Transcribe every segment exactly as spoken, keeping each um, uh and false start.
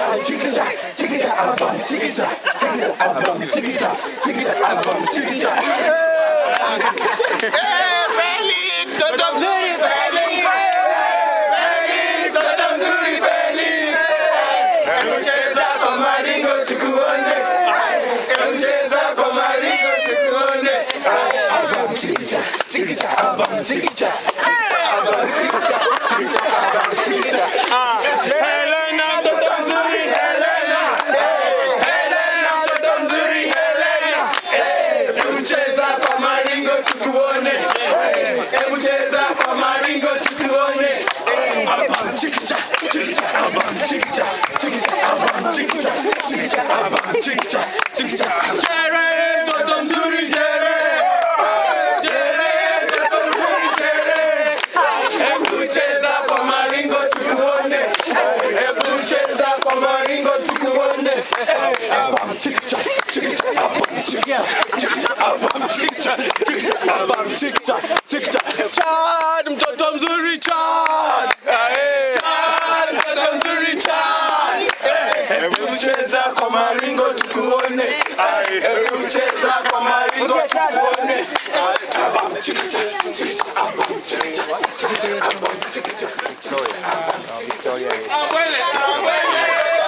Chad, mtoto mzuri Chad. Chad, mtoto mzuri Chad. Hebu cheza kwa maringo tukuone. Hebu cheza kwa maringo tukuone. Abam chikicha, chikicha, abam chikicha, chikicha, abam chikicha, chikicha. Abwele, abwele.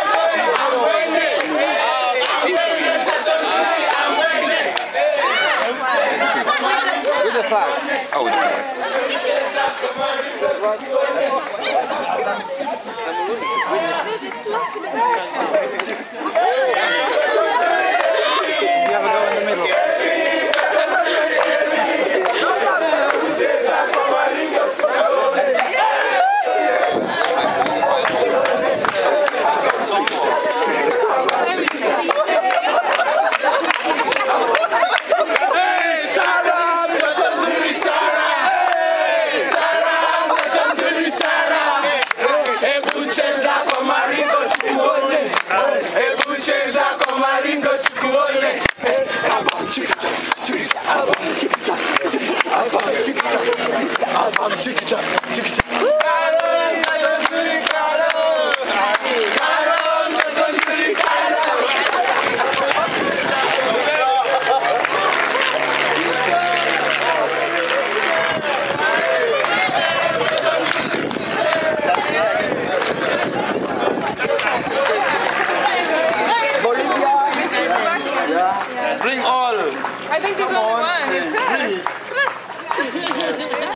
With the flag. Oh, with the flag.